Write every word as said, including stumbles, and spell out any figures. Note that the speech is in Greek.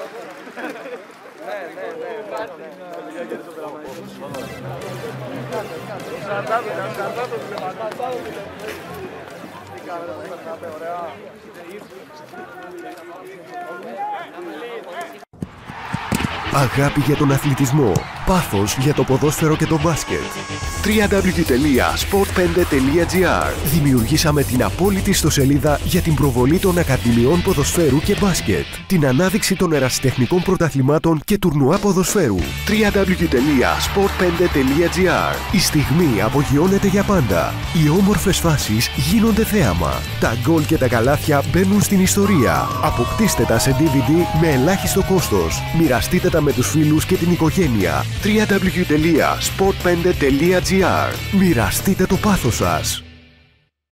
Αγάπη για τον αθλητισμό, πάθος για το ποδόσφαιρο και το μπάσκετ. double-u double-u double-u τελεία σπορτ πέντε τελεία τζι άρ. Δημιουργήσαμε την απόλυτη ιστοσελίδα για την προβολή των ακαδημιών ποδοσφαίρου και μπάσκετ, την ανάδειξη των ερασιτεχνικών πρωταθλημάτων και τουρνουά ποδοσφαίρου. double-u double-u double-u τελεία σπορτ πέντε τελεία τζι άρ. Η στιγμή απογειώνεται για πάντα. Οι όμορφες φάσεις γίνονται θέαμα. Τα γκολ και τα καλάθια μπαίνουν στην ιστορία. Αποκτήστε τα σε ντι βι ντι με ελάχιστο κόστος. Μοιραστείτε τα με τους φίλους και την οικογένεια. double-u double-u double-u τελεία σπορτ πέντε τελεία τζι άρ. Μοιραστείτε το πάθος σας.